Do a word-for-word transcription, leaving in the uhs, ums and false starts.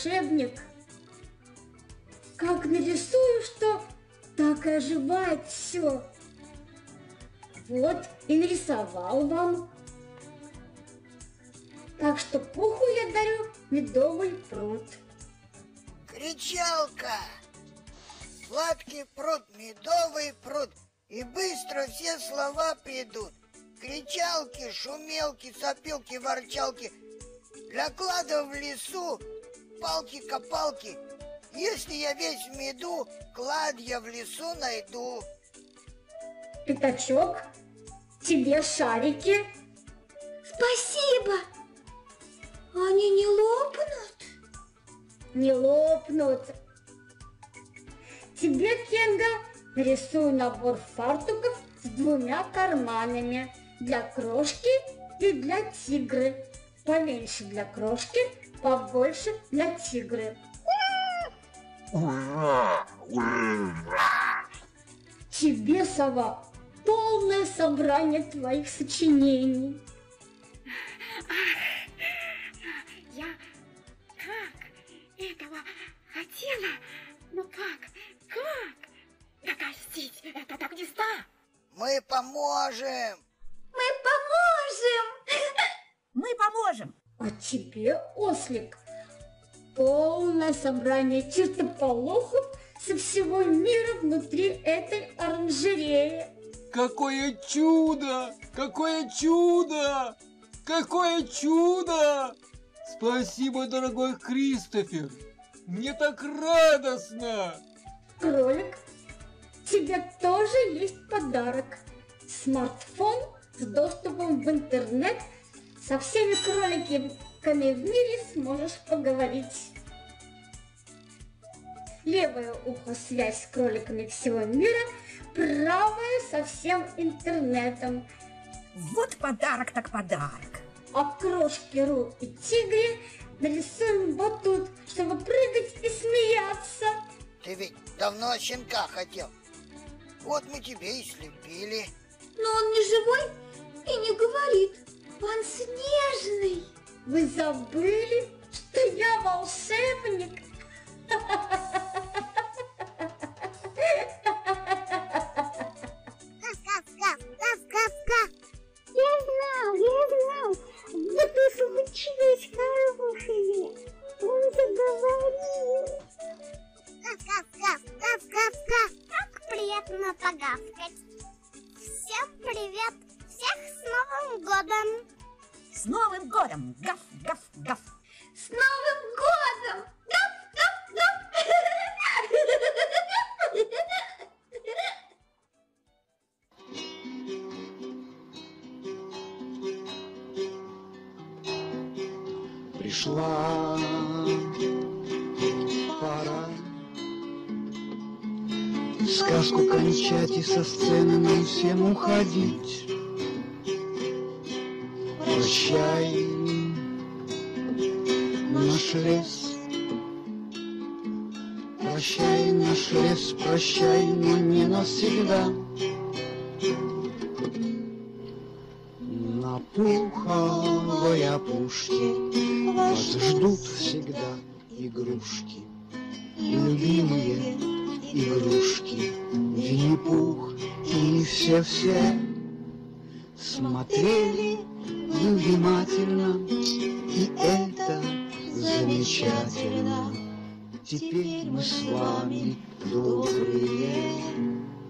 волшебник. Как нарисую, что так и оживает все. Вот и нарисовал вам. Так что пуху я дарю медовый пруд. Кричалка! Сладкий пруд, медовый пруд, и быстро все слова придут. Кричалки, шумелки, сопелки, ворчалки, для клада в лесу палки-копалки. Если я весь в меду, клад я в лесу найду. Пятачок, тебе шарики. Спасибо. Они не лопнут? Не лопнут. Тебе, Кенга, нарисую набор фартуков с двумя карманами. Для крошки и для тигры. Поменьше для крошки, побольше для тигры. Тебе, сова, полное собрание твоих сочинений. Я как этого хотела, но как, как докостить это до гнезда? Мы поможем. Мы поможем. Мы поможем. А тебе, ослик, полное собрание чертополохов со всего мира внутри этой оранжереи. Какое чудо! Какое чудо! Какое чудо! Спасибо, дорогой Кристофер! Мне так радостно! Кролик, тебе тоже есть подарок. Смартфон с доступом в интернет. Со всеми кроликами в мире сможешь поговорить. Левое ухо — связь с кроликами всего мира, правое — со всем интернетом. Вот подарок так подарок. А крошки Ру и Тигре нарисуем вот тут, чтобы прыгать и смеяться. Ты ведь давно щенка хотел. Вот мы тебе и слепили. Но он не живой и не говорит. Он снежный. Вы забыли, что я волшебник? Я знал, я знал, вот и случилось хорошее. Он заговорил. Гав-гав-гав, как приятно погавкать. Всем привет, всех с Новым годом. С Новым годом! Гав, гав, гав. С Новым годом! Гав, гав, гав. Пришла пора сказку кончать и со сцены нам всем уходить. Прощай, наш лес, прощай, наш лес, прощай, но не навсегда. На пуховой опушке вас ждут всегда игрушки, любимые игрушки. Винни-Пух и все-все смотрели вы внимательно, и это замечательно. Теперь мы с вами добрые.